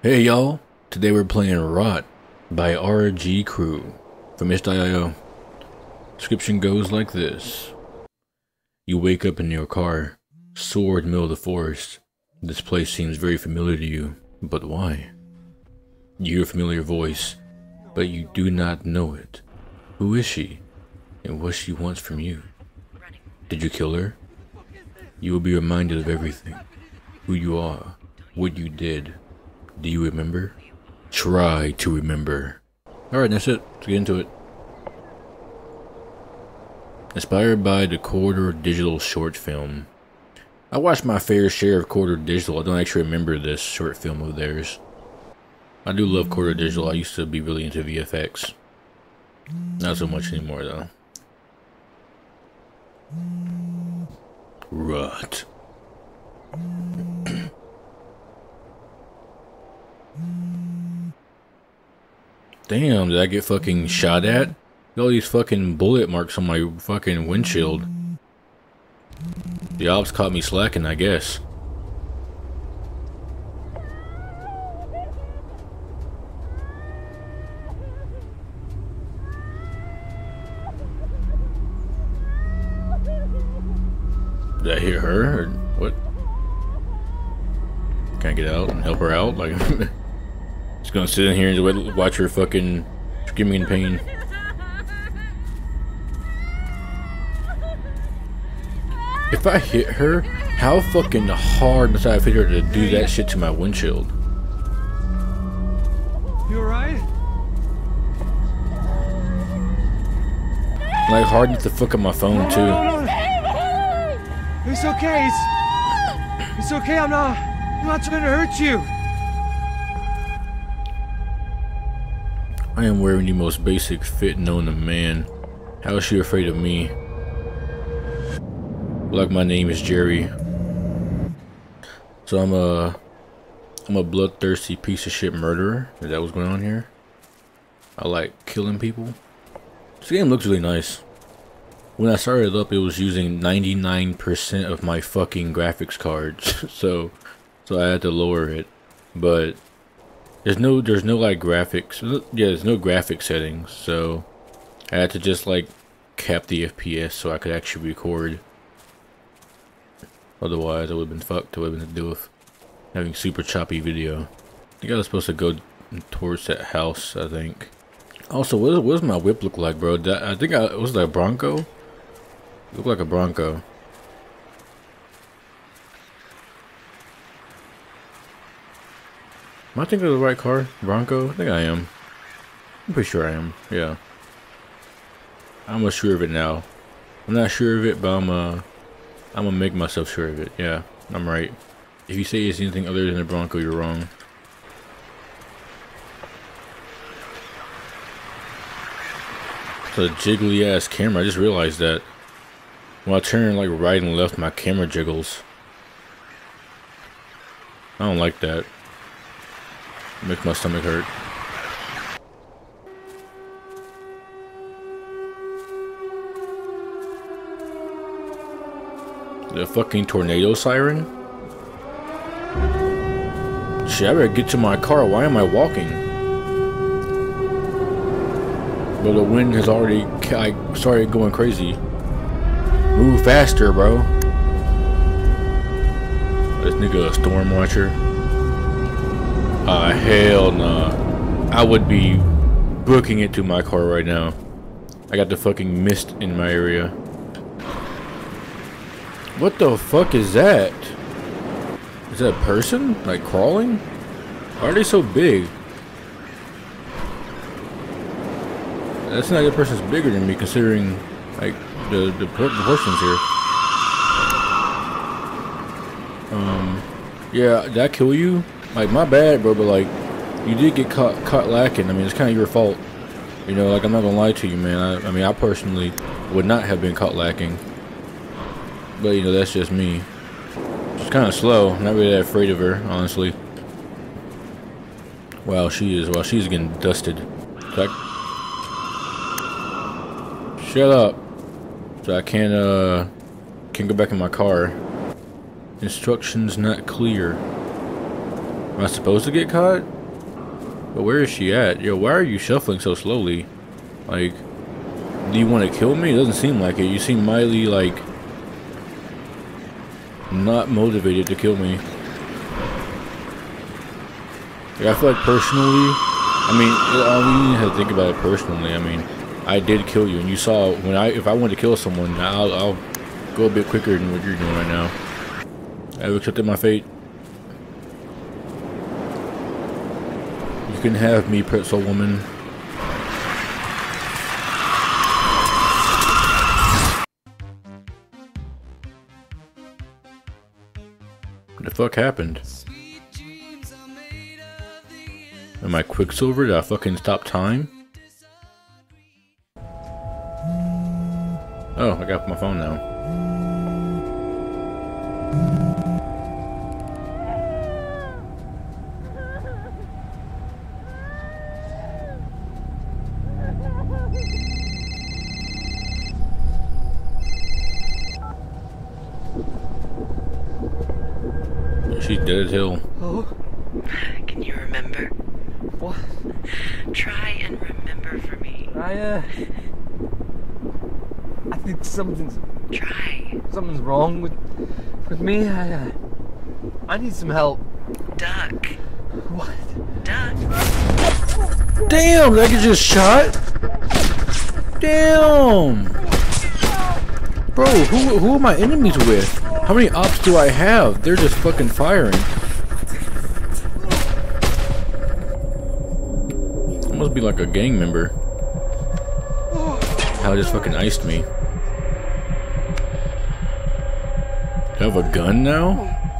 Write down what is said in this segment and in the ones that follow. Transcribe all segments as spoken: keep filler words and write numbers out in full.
Hey y'all, today we're playing Rot by R G Crew from itch dot i o. Description goes like this. You wake up in your car, soar in the middle of the forest. This place seems very familiar to you, but why? You hear a familiar voice, but you do not know it. Who is she, and what she wants from you? Did you kill her? You will be reminded of everything, who you are, what you did. Do you remember? Try to remember. Alright, that's it. Let's get into it. Inspired by the Corridor Digital short film. I watched my fair share of Corridor Digital. I don't actually remember this short film of theirs. I do love Corridor Digital. I used to be really into V F X. Not so much anymore though. Rot. Damn, did I get fucking shot at? Look at all these fucking bullet marks on my fucking windshield. The ops caught me slacking, I guess. Did I hit her, or what? Can I get out and help her out? Like, just gonna sit in here and watch her fucking screaming in pain. If I hit her, how fucking hard must I have hit her to do that shit to my windshield? You alright? Like, hard enough to fuck up my phone too. No, no, no. It's okay. It's, it's okay. I'm not. I'm not trying to hurt you. I am wearing the most basic fit known to man. How is she afraid of me? Like, my name is Jerry. So I'm a I'm a bloodthirsty piece of shit murderer. Is that what's going on here? I like killing people. This game looks really nice. When I started it up, it was using ninety-nine percent of my fucking graphics cards. so so I had to lower it. But There's no, there's no like graphics. Yeah, there's no graphic settings, so I had to just like cap the F P S so I could actually record. Otherwise, I would have been fucked. I would have been to do with having super choppy video. I think I was supposed to go towards that house. I think. Also, what, is, what does my whip look like, bro? That, I think I was that a Bronco. It looked like a Bronco. Am I thinking of the right car? Bronco? I think I am. I'm pretty sure I am. Yeah. I'm almost sure of it now. I'm not sure of it, but I'm uh, I'm gonna make myself sure of it. Yeah, I'm right. If you say it's anything other than a Bronco, you're wrong. It's a jiggly ass camera. I just realized that. When I turn like right and left, my camera jiggles. I don't like that. Makes my stomach hurt. The fucking tornado siren? Shit, I better get to my car. Why am I walking? But the wind has already I started going crazy. Move faster, bro. This nigga a storm watcher. Ah, uh, hell nah. I would be booking it to my car right now. I got the fucking mist in my area. What the fuck is that? Is that a person? Like crawling? Why are they so big? That's not a person's bigger than me considering like the, the, the proportions here. Um, yeah, did I kill you? Like, my bad, bro, but like, you did get caught caught lacking. I mean, it's kind of your fault. You know, like, I'm not gonna lie to you, man. I, I mean, I personally would not have been caught lacking. But, you know, that's just me. She's kind of slow. Not really that afraid of her, honestly. Wow, she is. Wow, she's getting dusted. So I, shut up. So I can't, uh, can't go back in my car. Instructions not clear. Am I supposed to get caught? But where is she at? Yo, why are you shuffling so slowly? Like, do you want to kill me? It doesn't seem like it. You seem mildly, like, not motivated to kill me. Like, I feel like personally, I mean, I mean, you have to think about it personally. I mean, I did kill you, and you saw when I, if I wanted to kill someone, I'll, I'll go a bit quicker than what you're doing right now. I've accepted my fate. You can have me, pretzel woman. What the fuck happened? Am I Quicksilver? Did I fucking stop time? Oh, I got my phone now. She's dead as hell. Oh? Can you remember? What? Try and remember for me. I, uh... I think something's... Try. Something's wrong with... with me. I, uh... I need some help. Duck. What? Duck. Damn, that get just shot? Damn! Bro, who, who are my enemies with? How many ops do I have? They're just fucking firing. I must be like a gang member. How just fucking iced me. Do I have a gun now?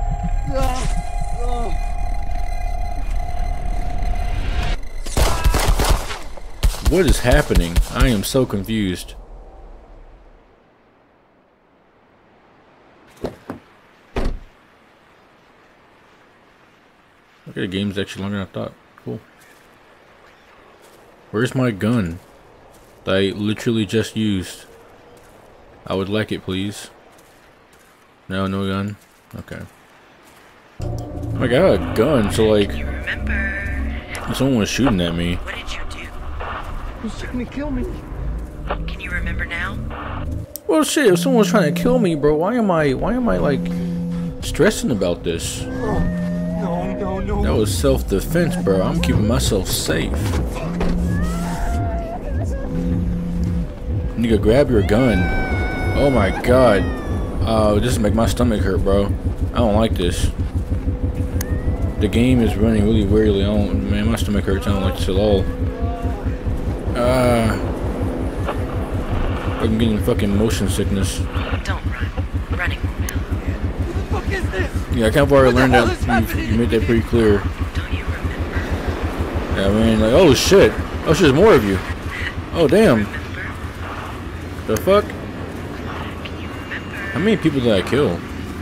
What is happening? I am so confused. Okay, the game's actually longer than I thought. Cool. Where's my gun that I literally just used? I would like it, please. No, no gun? Okay. I got a gun, so like... Can you remember? Someone was shooting at me. What did you do? Who's trying to kill me? Can you remember now? Well, shit, if someone's trying to kill me, bro, why am I, why am I, like, stressing about this? Oh, no, no, no. That was self-defense, bro. I'm keeping myself safe. Nigga, grab your gun. Oh my god. Oh, this make my stomach hurt, bro. I don't like this. The game is running really weirdly. I don't, man, my stomach hurts. I don't like this at all. Ah. Uh, I'm getting fucking motion sickness. Don't run. Running won't help. What the fuck is this? Yeah, I kind of already What the learned hell that. is happening? You, you made that pretty clear. Don't you remember? Yeah, I mean, like, oh shit. Oh shit, there's more of you. Oh damn. Remember? The fuck? Can you remember? How many people did I kill?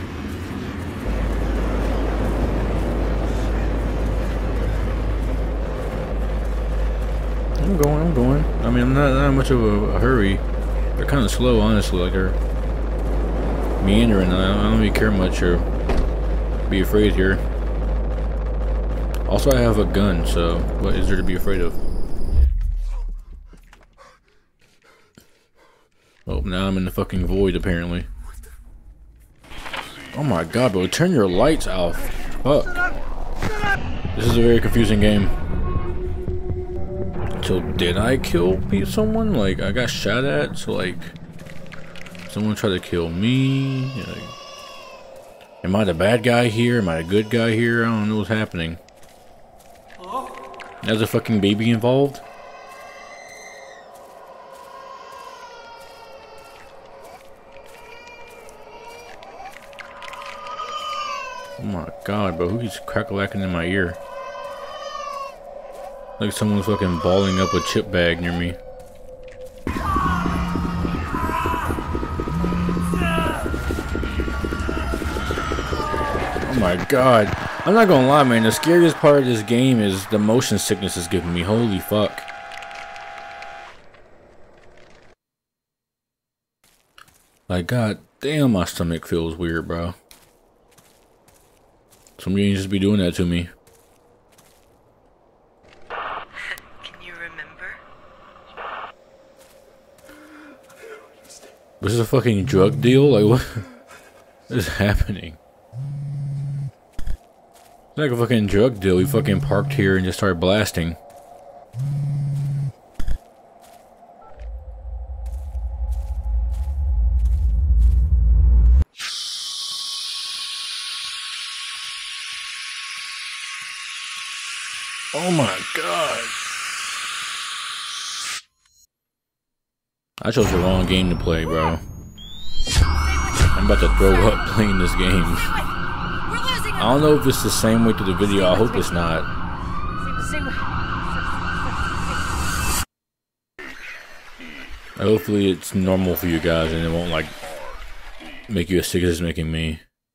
I'm going, I'm going. I mean, I'm not, not much of a, a hurry. They're kind of slow, honestly. Like, they're meandering. I don't, I don't really care much or be afraid here. Also, I have a gun, so what is there to be afraid of? Oh, now I'm in the fucking void, apparently. Oh my god, bro. Turn your lights off. Fuck. This is a very confusing game. So, did I kill someone? Like, I got shot at, so like... Someone tried to kill me? Like, am I the bad guy here? Am I the good guy here? I don't know what's happening. There's a fucking baby involved? Oh my god, bro, who keeps crack-a-lacking in my ear? Like someone's fucking balling up a chip bag near me. Oh my god. I'm not gonna lie, man, the scariest part of this game is the motion sickness it's giving me. Holy fuck. Like, god damn, my stomach feels weird, bro. Some games just be doing that to me. Was this a fucking drug deal? Like, what is happening? It's like a fucking drug deal. We fucking parked here and just started blasting. Oh my god. I chose the wrong game to play, bro. I'm about to throw up playing this game. I don't know if it's the same way to the video. I hope it's not. Hopefully it's normal for you guys and it won't like make you as sick as it's making me.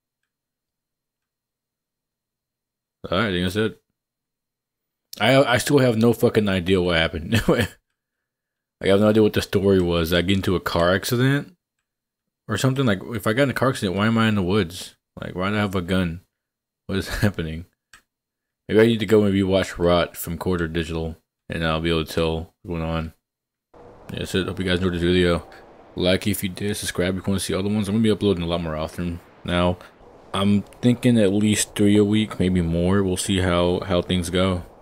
Alright, I think that's it. I I still have no fucking idea what happened. I have no idea what the story was. I get into a car accident or something. Like, if I got in a car accident, why am I in the woods? Like, why do I have a gun? What is happening? Maybe I need to go maybe watch Rot from Quarter Digital, and I'll be able to tell what's going on. Yeah, that's it. Hope you guys enjoyed this video. Like if you did, subscribe if you want to see other ones. I'm going to be uploading a lot more often now. I'm thinking at least three a week, maybe more. We'll see how, how things go.